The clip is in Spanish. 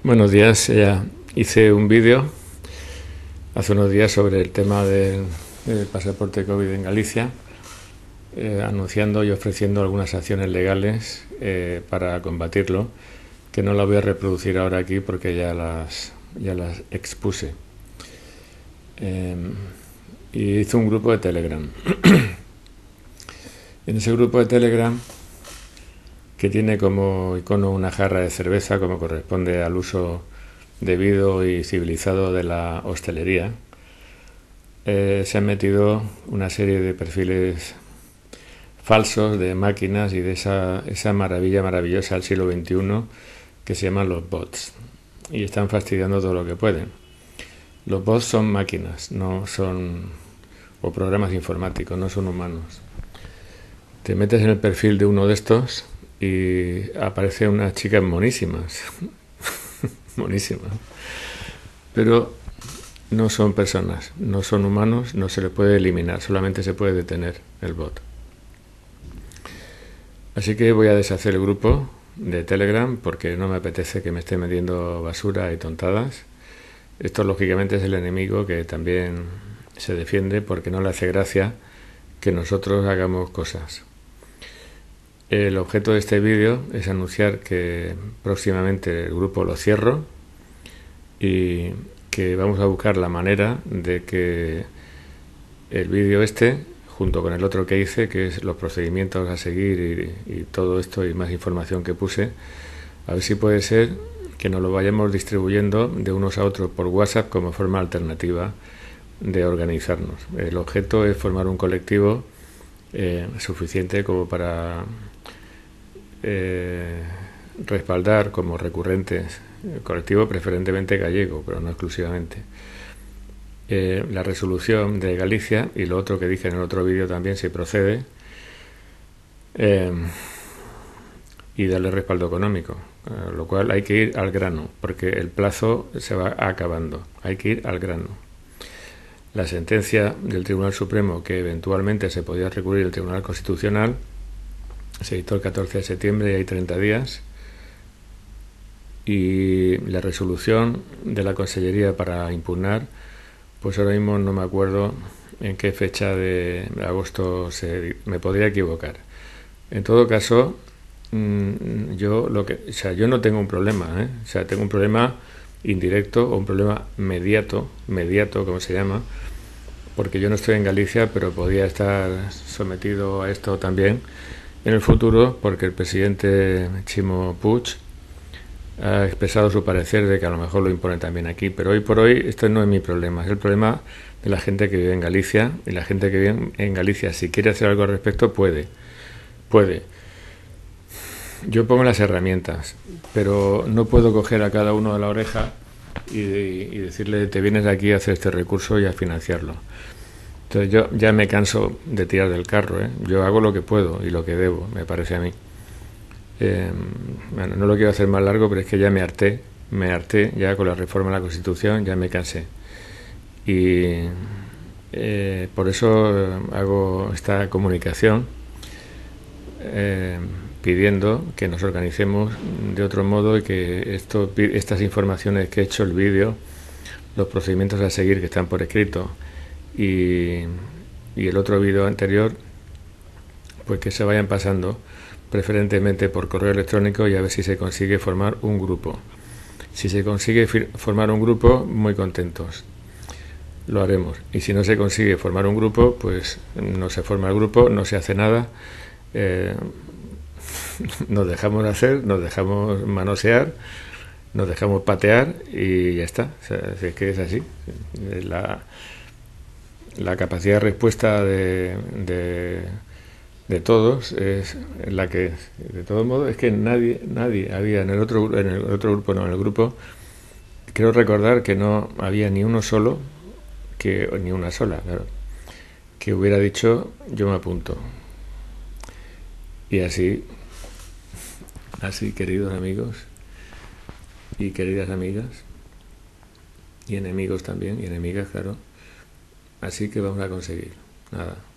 Buenos días. Hice un vídeo hace unos días sobre el tema del pasaporte COVID en Galicia, anunciando y ofreciendo algunas acciones legales para combatirlo, que no la voy a reproducir ahora aquí porque ya las expuse. Y hice un grupo de Telegram. En ese grupo de Telegram, que tiene como icono una jarra de cerveza, como corresponde al uso debido y civilizado de la hostelería, se han metido una serie de perfiles falsos de máquinas y de esa maravilla maravillosa del siglo XXI que se llaman los bots, y están fastidiando todo lo que pueden. Los bots son máquinas, o programas informáticos, no son humanos. Te metes en el perfil de uno de estos y aparecen unas chicas monísimas, monísimas, pero no son personas, no son humanos, no se le puede eliminar, solamente se puede detener el bot. Así que voy a deshacer el grupo de Telegram porque no me apetece que me esté metiendo basura y tontadas. Esto lógicamente es el enemigo que también se defiende porque no le hace gracia que nosotros hagamos cosas. El objeto de este vídeo es anunciar que próximamente el grupo lo cierro y que vamos a buscar la manera de que el vídeo junto con el otro que hice, que es los procedimientos a seguir y todo esto y más información que puse, a ver si puede ser que nos lo vayamos distribuyendo de unos a otros por WhatsApp como forma alternativa de organizarnos. El objeto es formar un colectivo suficiente como para respaldar como recurrentes el colectivo, preferentemente gallego, pero no exclusivamente, la resolución de Galicia, y lo otro que dije en el otro vídeo también, si procede, y darle respaldo económico, lo cual hay que ir al grano porque el plazo se va acabando, hay que ir al grano. La sentencia del Tribunal Supremo, que eventualmente se podía recurrir al Tribunal Constitucional, se dictó el 14 de septiembre y hay 30 días, y la resolución de la Consellería para impugnar, pues ahora mismo no me acuerdo en qué fecha de agosto me podría equivocar. En todo caso, yo no tengo un problema, tengo un problema indirecto o un problema mediato, como se llama, porque yo no estoy en Galicia, pero podría estar sometido a esto también en el futuro, porque el presidente Ximo Puig ha expresado su parecer de que a lo mejor lo impone también aquí, pero hoy por hoy esto no es mi problema, es el problema de la gente que vive en Galicia, y la gente que vive en Galicia, si quiere hacer algo al respecto, puede. Yo pongo las herramientas, pero no puedo coger a cada uno de la oreja y decirle: te vienes aquí a hacer este recurso y a financiarlo. Entonces yo ya me canso de tirar del carro, Yo hago lo que puedo y lo que debo, me parece a mí. Bueno, no lo quiero hacer más largo, pero es que ya me harté ya con la reforma de la Constitución, ya me cansé. Y por eso hago esta comunicación pidiendo que nos organicemos de otro modo y que estas informaciones que he hecho, el vídeo, los procedimientos a seguir que están por escrito y el otro vídeo anterior, pues que se vayan pasando preferentemente por correo electrónico, y a ver si se consigue formar un grupo. Si se consigue formar un grupo, muy contentos, lo haremos. Y si no se consigue formar un grupo, pues no se forma el grupo, no se hace nada, nos dejamos hacer, nos dejamos manosear, nos dejamos patear y ya está. O sea, es que es así. La capacidad de respuesta de todos es la que es. De todo modo, es que nadie había en el otro grupo, no, en el grupo, creo recordar que no había ni uno solo, ni una sola, claro, que hubiera dicho: yo me apunto. Y así, queridos amigos y queridas amigas, y enemigos también, y enemigas, claro, así que vamos a conseguir. Nada.